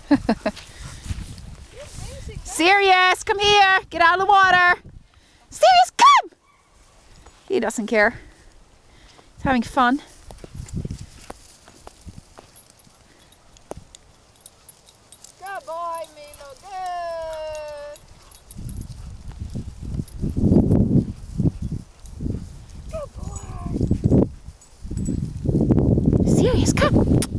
Sirius, come here. Get out of the water. Sirius, come! He doesn't care. He's having fun. Good boy, Milo. Good. Good boy. Sirius, come.